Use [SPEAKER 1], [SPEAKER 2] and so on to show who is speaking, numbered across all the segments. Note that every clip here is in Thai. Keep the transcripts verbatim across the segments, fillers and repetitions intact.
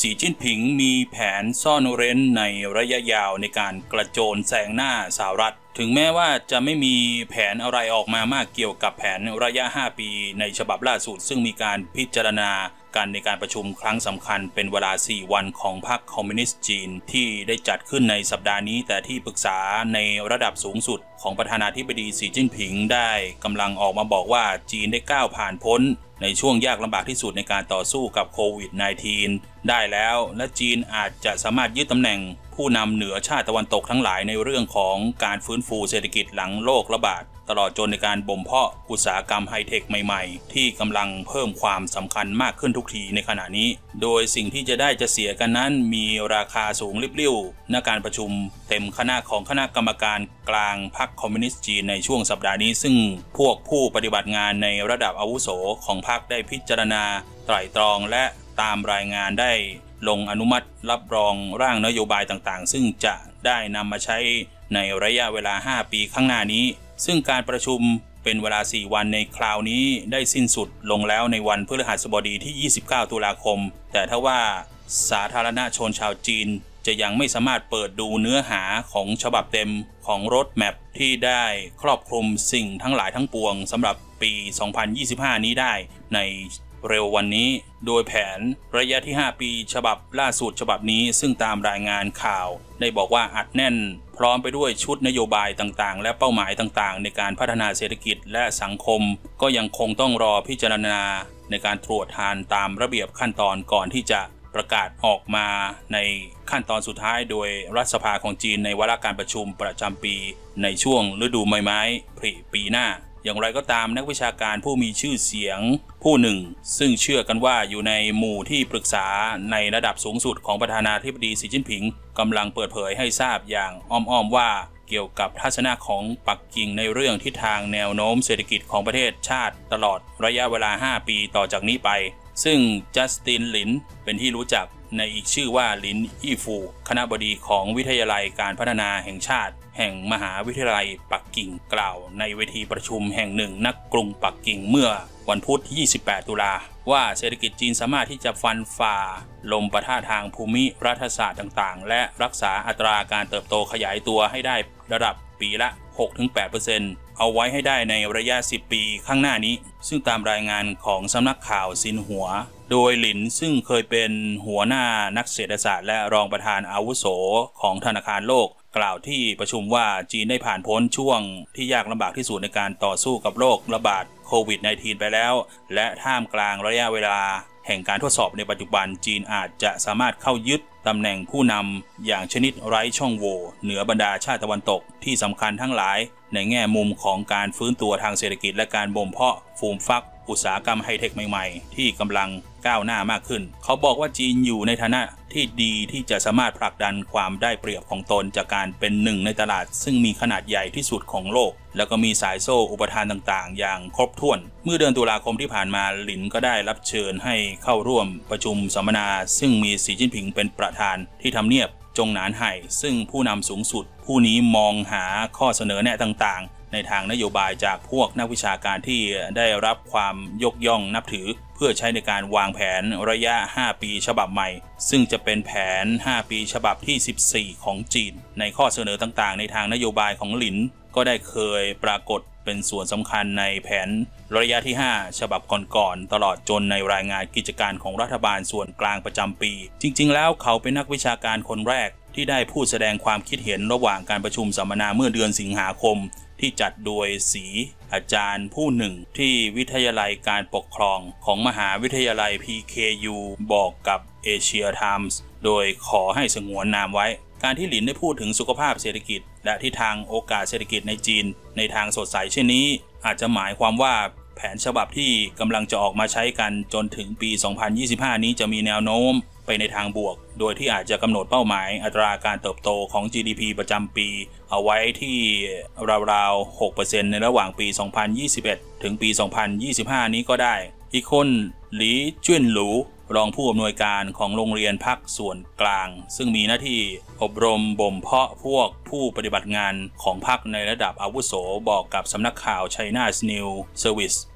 [SPEAKER 1] สีจิ้นผิงมีแผนซ่อนเร้นในระยะยาวในการกระโจนแซงหน้าสหรัฐถึงแม้ว่าจะไม่มีแผนอะไรออกมามากเกี่ยวกับแผนระยะห้าปีในฉบับล่าสุดซึ่งมีการพิจารณากันในการประชุมครั้งสำคัญเป็นเวลาสี่วันของพรรคคอมมิวนิสต์จีนที่ได้จัดขึ้นในสัปดาห์นี้แต่ที่ปรึกษาในระดับสูงสุดของประธานาธิบดีสีจิ้นผิงได้กำลังออกมาบอกว่าจีนได้ก้าวผ่านพ้นในช่วงยากลำบากที่สุดในการต่อสู้กับโควิด สิบเก้า ได้แล้วและจีนอาจจะสามารถยึดตำแหน่งผู้นำเหนือชาติตะวันตกทั้งหลายในเรื่องของการฟื้นฟูเศรษฐกิจหลังโรคระบาดตลอดจนในการบ่มเพาะอุตสาหกรรมไฮเทคใหม่ๆที่กำลังเพิ่มความสำคัญมากขึ้นทุกทีในขณะนี้โดยสิ่งที่จะได้จะเสียกันนั้นมีราคาสูงริบลิ่วณการประชุมเต็มคณะของคณะกรรมการกลางพรรคคอมมิวนิสต์จีนในช่วงสัปดาห์นี้ซึ่งพวกผู้ปฏิบัติงานในระดับอาวุโสของพรรคได้พิจารณาไตร่ตรองและตามรายงานได้ลงอนุมัติรับรองร่างนโยบายต่างๆซึ่งจะได้นำมาใช้ในระยะเวลาห้าปีข้างหน้านี้ซึ่งการประชุมเป็นเวลาสี่วันในคราวนี้ได้สิ้นสุดลงแล้วในวันพฤหัสบดีที่ยี่สิบเก้าตุลาคมแต่ถ้าว่าสาธารณชนชาวจีนจะยังไม่สามารถเปิดดูเนื้อหาของฉบับเต็มของรถแมพที่ได้ครอบคลุมสิ่งทั้งหลายทั้งปวงสำหรับปีสองพันยี่สิบห้านี้ได้ในเร็ววันนี้โดยแผนระยะที่ห้าปีฉบับล่าสุดฉบับนี้ซึ่งตามรายงานข่าวได้บอกว่าอัดแน่นพร้อมไปด้วยชุดนโยบายต่างๆและเป้าหมายต่างๆในการพัฒนาเศรษฐกิจและสังคมก็ยังคงต้องรอพิจารณาในการตรวจทานตามระเบียบขั้นตอนก่อนที่จะประกาศออกมาในขั้นตอนสุดท้ายโดยรัฐสภาของจีนในวาระการประชุมประจำปีในช่วงฤดูใบไม้ผลิปีหน้าอย่างไรก็ตามนักวิชาการผู้มีชื่อเสียงผู้หนึ่งซึ่งเชื่อกันว่าอยู่ในหมู่ที่ปรึกษาในระดับสูงสุดของประธานาธิบดีสีจิ้นผิงกำลังเปิดเผยให้ทราบอย่างอ้อมๆว่าเกี่ยวกับทัศนะของปักกิ่งในเรื่องทิศทางแนวโน้มเศรษฐกิจของประเทศชาติตลอดระยะเวลาห้าปีต่อจากนี้ไปซึ่งจัสตินหลินเป็นที่รู้จักในอีกชื่อว่าหลินอี้ฟูคณบดีของวิทยาลัยการพัฒนาแห่งชาติแห่งมหาวิทยาลัยปักกิ่งกล่าวในเวทีประชุมแห่งหนึ่งณกรุงปักกิ่งเมื่อวันพุธที่ยี่สิบแปดตุลาว่าเศรษฐกิจจีนสามารถที่จะฟันฝ่าลมปะทะทางภูมิรัฐศาสตร์ต่างๆและรักษาอัตราการเติบโตขยายตัวให้ได้ระดับปีละ หกถึงแปดเปอร์เซ็นต์ เอาไว้ให้ได้ในระยะสิบปีข้างหน้านี้ซึ่งตามรายงานของสำนักข่าวซินหัวโดยหลินซึ่งเคยเป็นหัวหน้านักเศรษฐศาสตร์และรองประธานอาวุโสของธนาคารโลกกล่าวที่ประชุมว่าจีนได้ผ่านพ้นช่วงที่ยากลำบากที่สุดในการต่อสู้กับโรคระบาดโควิด สิบเก้า ไปแล้วและท่ามกลางระยะเวลาแห่งการทดสอบในปัจจุบันจีนอาจจะสามารถเข้ายึดตำแหน่งผู้นำอย่างชนิดไร้ช่องโหว่เหนือบรรดาชาติตะวันตกที่สำคัญทั้งหลายในแง่มุมของการฟื้นตัวทางเศรษฐกิจและการบ่มเพาะฟูมฟักอุตสาหกรรมไฮเทคใหม่ๆที่กำลังก้าวหน้ามากขึ้นเขาบอกว่าจีนอยู่ในฐานะที่ดีที่จะสามารถผลักดันความได้เปรียบของตนจากการเป็นหนึ่งในตลาดซึ่งมีขนาดใหญ่ที่สุดของโลกแล้วก็มีสายโซ่อุปทานต่างๆอย่างครบถ้วนเมื่อเดือนตุลาคมที่ผ่านมาหลินก็ได้รับเชิญให้เข้าร่วมประชุมสัมมนาซึ่งมีสีจิ้นผิงเป็นประธานที่ทำเนียบจงหนานไห่ซึ่งผู้นำสูงสุดผู้นี้มองหาข้อเสนอแนะต่างๆในทางนโยบายจากพวกนักวิชาการที่ได้รับความยกย่องนับถือเพื่อใช้ในการวางแผนระยะห้าปีฉบับใหม่ซึ่งจะเป็นแผนห้าปีฉบับที่สิบสี่ของจีนในข้อเสนอต่างๆในทางนโยบายของหลินก็ได้เคยปรากฏเป็นส่วนสำคัญในแผนระยะที่ห้าฉบับก่อนๆตลอดจนในรายงานกิจการของรัฐบาลส่วนกลางประจำปีจริงๆแล้วเขาเป็นนักวิชาการคนแรกที่ได้พูดแสดงความคิดเห็นระหว่างการประชุมสัมมนาเมื่อเดือนสิงหาคมที่จัดโดยศรีอาจารย์ผู้หนึ่งที่วิทยาลัยการปกครองของมหาวิทยาลัย พี เค ยู บอกกับ Asia Times โดยขอให้สงวนนามไว้การที่หลินได้พูดถึงสุขภาพเศรษฐกิจและทิศทางโอกาสเศรษฐกิจในจีนในทางสดใสเช่นนี้อาจจะหมายความว่าแผนฉบับที่กำลังจะออกมาใช้กันจนถึงปีสองพันยี่สิบห้านี้จะมีแนวโน้มไปในทางบวกโดยที่อาจจะกำหนดเป้าหมายอัตราการเติบโตของ จี ดี พี ประจำปีเอาไว้ที่ราวๆ หกเปอร์เซ็นต์ ในระหว่างปีสองพันยี่สิบเอ็ดถึงปีสองพันยี่สิบห้านี้ก็ได้อีกคนหลีเจิ้นหลูรองผู้อำนวยการของโรงเรียนพรรคส่วนกลางซึ่งมีหน้าที่อบรมบ่มเพาะพวกผู้ปฏิบัติงานของพรรคในระดับอาวุโสบอกกับสำนักข่าว China's News Service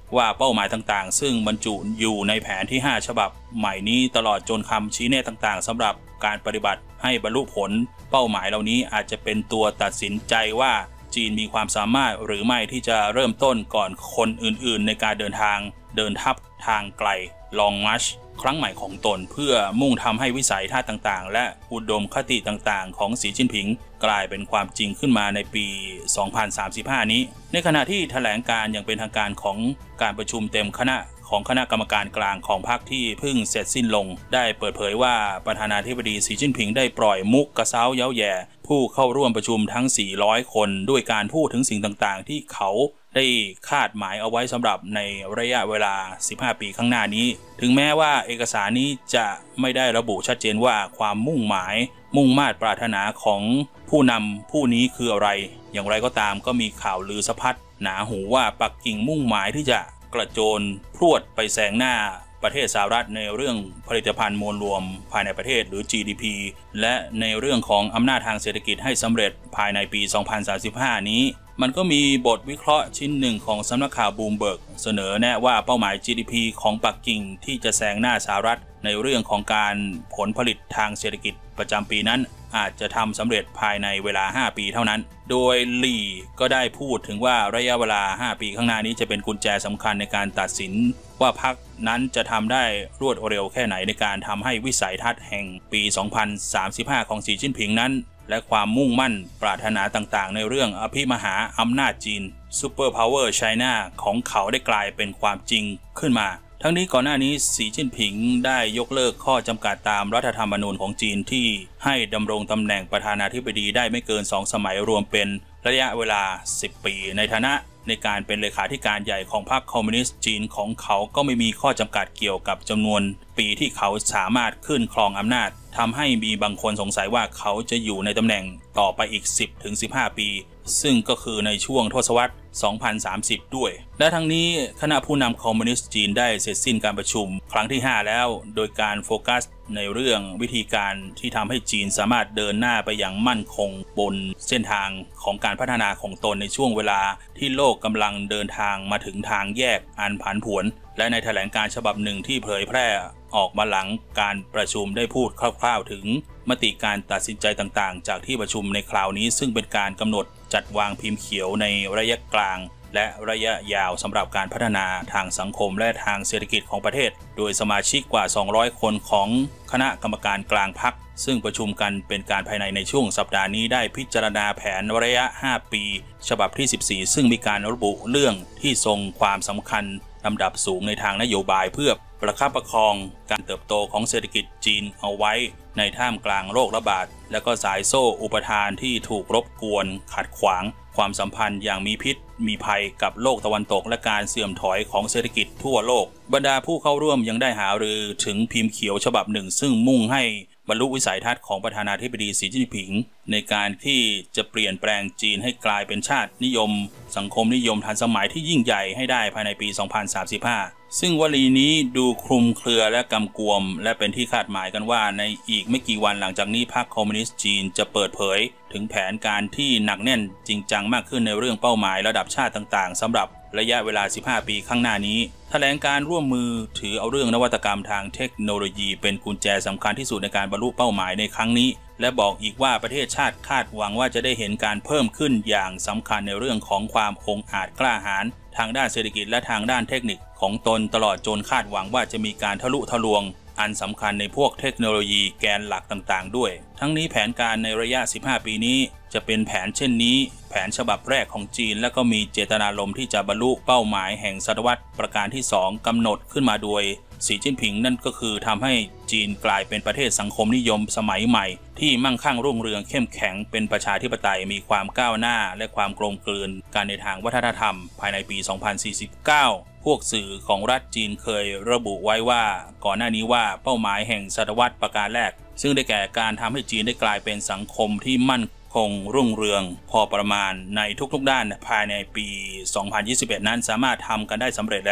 [SPEAKER 1] ว่าเป้าหมายต่างๆซึ่งบรรจุอยู่ในแผนที่ห้าฉบับใหม่นี้ตลอดจนคำชี้แนะต่างๆสำหรับการปฏิบัติให้บรรลุผลเป้าหมายเหล่านี้อาจจะเป็นตัวตัดสินใจว่าจีนมีความสามารถหรือไม่ที่จะเริ่มต้นก่อนคนอื่นๆในการเดินทางเดินทัพทางไกล Long March ครั้งใหม่ของตนเพื่อมุ่งทำให้วิสัยทัศน์ต่างๆและอุดมคติต่างๆของสีจิ้นผิงกลายเป็นความจริงขึ้นมาในปี สองพันสามสิบห้า นี้ในขณะที่แถลงการอย่างเป็นทางการของการประชุมเต็มคณะของคณะกรรมการกลางของพรรคที่เพิ่งเสร็จสิ้นลงได้เปิดเผยว่าประธานาธิบดีสีจิ้นผิงได้ปล่อยมุกกระเซ้าเย้าแย่ผู้เข้าร่วมประชุมทั้งสี่ร้อยคนด้วยการพูดถึงสิ่งต่างๆที่เขาได้คาดหมายเอาไว้สำหรับในระยะเวลาสิบห้าปีข้างหน้านี้ถึงแม้ว่าเอกสารนี้จะไม่ได้ระบุชัดเจนว่าความมุ่งหมายมุ่งมา่ปรารถนาของผู้นำผู้นี้คืออะไรอย่างไรก็ตามก็มีข่าวลือสะพัดหนาหูว่าปักกิ่งมุ่งหมายที่จะกระโจนพรวดไปแซงหน้าประเทศสหรัฐในเรื่องผลิตภัณฑ์มวลรวมภายในประเทศหรือ จี ดี พี และในเรื่องของอำนาจทางเศรษฐกิจให้สำเร็จภายในปี สองพันสามสิบห้า นี้มันก็มีบทวิเคราะห์ชิ้นหนึ่งของสำนักข่าวบูมเบิร์กเสนอแนะว่าเป้าหมาย จี ดี พี ของปักกิ่งที่จะแซงหน้าสหรัฐในเรื่องของการผลผลิตทางเศรษฐกิจประจำปีนั้นอาจจะทำสำเร็จภายในเวลาห้าปีเท่านั้นโดยหลี่ก็ได้พูดถึงว่าระยะเวลาห้าปีข้างหน้านี้จะเป็นกุญแจสำคัญในการตัดสินว่าพรรคนั้นจะทำได้รวดเร็วแค่ไหนในการทำให้วิสัยทัศน์แห่งปี สองพันสามสิบห้า ของสีจิ้นผิงนั้นและความมุ่งมั่นปรารถนาต่างๆในเรื่องอภิมหาอำนาจจีนซูเปอร์พาวเวอร์ไชน่าของเขาได้กลายเป็นความจริงขึ้นมาทั้งนี้ก่อนหน้านี้สีจิ้นผิงได้ยกเลิกข้อจำกัดตามรัฐธรรมนูญของจีนที่ให้ดำรงตำแหน่งประธานาธิบดีได้ไม่เกินสองสมัยรวมเป็นระยะเวลาสิบปีในฐานะในการเป็นเลขาธิการใหญ่ของพรรคคอมมิวนิสต์จีนของเขาก็ไม่มีข้อจำกัดเกี่ยวกับจำนวนปีที่เขาสามารถขึ้นครองอำนาจทำให้มีบางคนสงสัยว่าเขาจะอยู่ในตำแหน่งต่อไปอีก สิบถึงสิบห้า ปีซึ่งก็คือในช่วงทศวรรษ สองพันสามสิบ ด้วยและทั้งนี้คณะผู้นำคอมมิวนิสต์จีนได้เสร็จสิ้นการประชุมครั้งที่ห้าแล้วโดยการโฟกัสในเรื่องวิธีการที่ทำให้จีนสามารถเดินหน้าไปอย่างมั่นคงบนเส้นทางของการพัฒนาของตนในช่วงเวลาที่โลกกำลังเดินทางมาถึงทางแยกอันผันผวนและในแถลงการฉบับหนึ่งที่เผยแพร่ออกมาหลังการประชุมได้พูดคร่าวๆถึงมติการตัดสินใจต่างๆจากที่ประชุมในคราวนี้ซึ่งเป็นการกำหนดจัดวางพิมพ์เขียวในระยะกลางและระยะยาวสำหรับการพัฒนาทางสังคมและทางเศรษฐกิจของประเทศโดยสมาชิกกว่าสองร้อยคนของคณะกรรมการกลางพรรคซึ่งประชุมกันเป็นการภายในในช่วงสัปดาห์นี้ได้พิจารณาแผนระยะห้าปีฉบับที่สิบสี่ซึ่งมีการระบุเรื่องที่ทรงความสำคัญลำดับสูงในทางนโยบายเพื่อประคับประคองการเติบโตของเศรษฐกิจจีนเอาไว้ในท่ามกลางโรคระบาดและก็สายโซ่อุปทานที่ถูกรบกวนขัดขวางความสัมพันธ์อย่างมีพิษมีภัยกับโลกตะวันตกและการเสื่อมถอยของเศรษฐกิจทั่วโลกบรรดาผู้เข้าร่วมยังได้หารือถึงพิมพ์เขียวฉบับหนึ่งซึ่งมุ่งให้บรรลุวิสัยทัศน์ของประธานาธิบดีสีจิ้นผิงในการที่จะเปลี่ยนแปลงจีนให้กลายเป็นชาตินิยมสังคมนิยมทันสมัยที่ยิ่งใหญ่ให้ได้ภายในปี สองพันสามสิบห้า ซึ่งวลีนี้ดูคลุมเครือและกำกวมและเป็นที่คาดหมายกันว่าในอีกไม่กี่วันหลังจากนี้พรรคคอมมิวนิสต์จีนจะเปิดเผยถึงแผนการที่หนักแน่นจริงจังมากขึ้นในเรื่องเป้าหมายระดับชาติต่างๆสำหรับระยะเวลาสิบห้าปีข้างหน้านี้แถลงการร่วมมือถือเอาเรื่องนวัตกรรมทางเทคโนโลยีเป็นกุญแจสำคัญที่สุดในการบรรลุเป้าหมายในครั้งนี้และบอกอีกว่าประเทศชาติคาดหวังว่าจะได้เห็นการเพิ่มขึ้นอย่างสำคัญในเรื่องของความองอาจกล้าหาญทางด้านเศรษฐกิจและทางด้านเทคนิคของตนตลอดจนคาดหวังว่าจะมีการทะลุทะลวงอันสำคัญในพวกเทคโนโลยีแกนหลักต่างๆด้วยทั้งนี้แผนการในระยะสิบห้าปีนี้จะเป็นแผนเช่นนี้แผนฉบับแรกของจีนและก็มีเจตนารมณ์ที่จะบรรลุเป้าหมายแห่งศตวรรษประการที่สองกำหนดขึ้นมาโดยสีจิ้นผิงนั่นก็คือทำให้จีนกลายเป็นประเทศสังคมนิยมสมัยใหม่ที่มั่งคั่งรุ่งเรืองเข้มแข็งเป็นประชาธิปไตยมีความก้าวหน้าและความกลมกลืนกันในทางวัฒนธรรมภายในปี สองพันสี่สิบเก้า พวกสื่อของรัฐจีนเคยระบุไว้ว่าก่อนหน้านี้ว่าเป้าหมายแห่งศตวรรษประการแรกซึ่งได้แก่การทำให้จีนได้กลายเป็นสังคมที่มั่นคงรุ่งเรืองพอประมาณในทุกๆด้านภายในปี สองพันยี่สิบเอ็ด นั้นสามารถทำกันได้สำเร็จแล้ว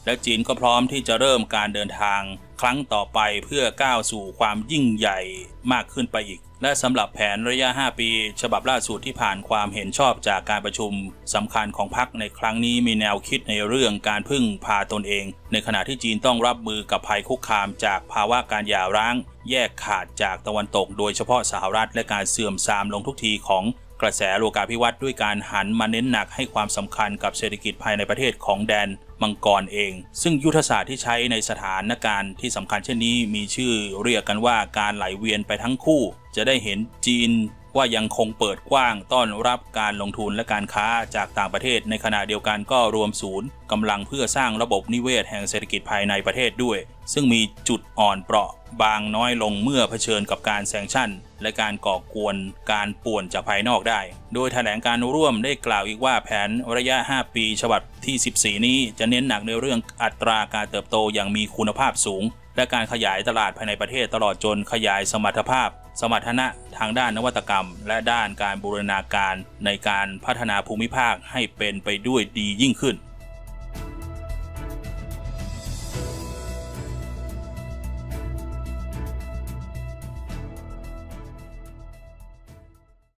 [SPEAKER 1] และจีนก็พร้อมที่จะเริ่มการเดินทางครั้งต่อไปเพื่อก้าวสู่ความยิ่งใหญ่มากขึ้นไปอีกและสำหรับแผนระยะห้าปีฉบับล่าสุดที่ผ่านความเห็นชอบจากการประชุมสำคัญของพรรคในครั้งนี้มีแนวคิดในเรื่องการพึ่งพาตนเองในขณะที่จีนต้องรับมือกับภัยคุกคามจากภาวะการหย่าร้างแยกขาดจากตะวันตกโดยเฉพาะสหรัฐและการเสื่อมทรามลงทุกทีของกระแสโลกาภิวัตน์ด้วยการหันมาเน้นหนักให้ความสำคัญกับเศรษฐกิจภายในประเทศของแดนมังกรเองซึ่งยุทธศาสตร์ที่ใช้ในสถานการณ์ที่สำคัญเช่นนี้มีชื่อเรียกกันว่าการไหลเวียนไปทั้งคู่จะได้เห็นจีนว่ายังคงเปิดกว้างต้อนรับการลงทุนและการค้าจากต่างประเทศในขณะเดียวกันก็รวมศูนย์กำลังเพื่อสร้างระบบนิเวศแห่งเศรษฐกิจภายในประเทศด้วยซึ่งมีจุดอ่อนเปราะบางน้อยลงเมื่อเผชิญกับการแซงชั่นและการก่อกวนการป่วนจากภายนอกได้โดยแถลงการร่วมได้กล่าวอีกว่าแผนระยะห้าปีฉบับที่สิบสี่นี้จะเน้นหนักในเรื่องอัตราการเติบโตอย่างมีคุณภาพสูงและการขยายตลาดภายในประเทศตลอดจนขยายสมรรถภาพสมรรถนะทางด้านนวัตกรรมและด้านการบูรณาการในการพัฒนาภูมิภาคให้เป็นไปด้วยดียิ่งขึ้น